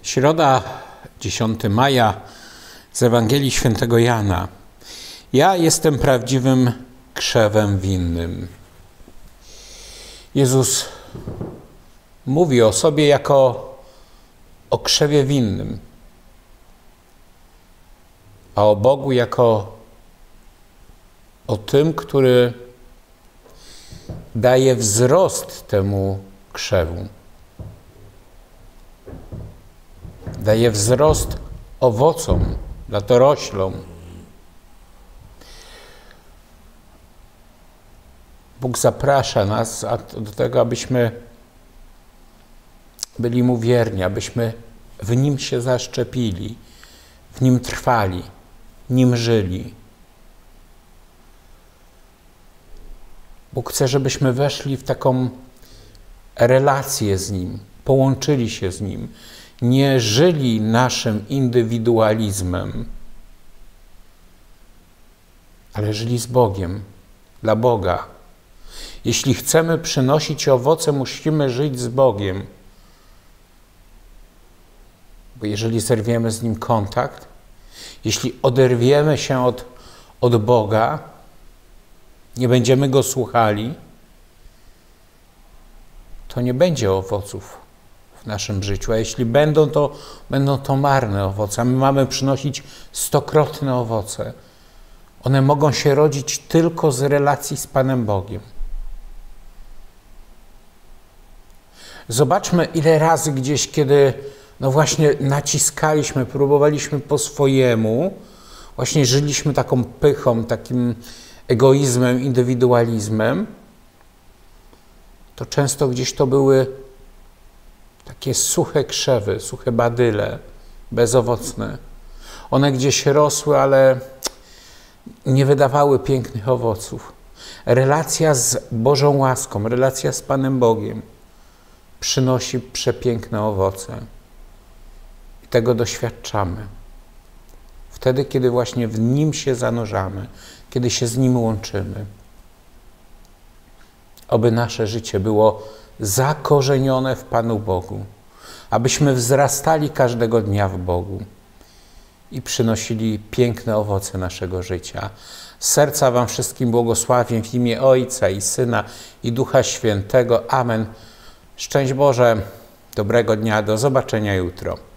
Środa, 10 maja z Ewangelii Świętego Jana. Ja jestem prawdziwym krzewem winnym. Jezus mówi o sobie jako o krzewie winnym, a o Bogu jako o tym, który daje wzrost temu krzewu. Daje wzrost owocom, latoroślom. Bóg zaprasza nas do tego, abyśmy byli Mu wierni, abyśmy w Nim się zaszczepili, w Nim trwali, Nim żyli. Bóg chce, żebyśmy weszli w taką relację z Nim, połączyli się z Nim, nie żyli naszym indywidualizmem, ale żyli z Bogiem, dla Boga. Jeśli chcemy przynosić owoce, musimy żyć z Bogiem. Bo jeżeli zerwiemy z Nim kontakt, jeśli oderwiemy się od Boga, nie będziemy Go słuchali, to nie będzie owoców w naszym życiu. A jeśli będą to marne owoce. A my mamy przynosić 100-krotne owoce. One mogą się rodzić tylko z relacji z Panem Bogiem. Zobaczmy, ile razy gdzieś, kiedy właśnie naciskaliśmy, próbowaliśmy po swojemu, właśnie żyliśmy taką pychą, takim egoizmem, indywidualizmem, to często gdzieś to były takie suche krzewy, suche badyle, bezowocne. One gdzieś rosły, ale nie wydawały pięknych owoców. Relacja z Bożą łaską, relacja z Panem Bogiem przynosi przepiękne owoce. I tego doświadczamy. Wtedy, kiedy właśnie w Nim się zanurzamy, kiedy się z Nim łączymy. Oby nasze życie było zakorzenione w Panu Bogu, abyśmy wzrastali każdego dnia w Bogu i przynosili piękne owoce naszego życia. Z serca Wam wszystkim błogosławię w imię Ojca i Syna i Ducha Świętego. Amen. Szczęść Boże, dobrego dnia, do zobaczenia jutro.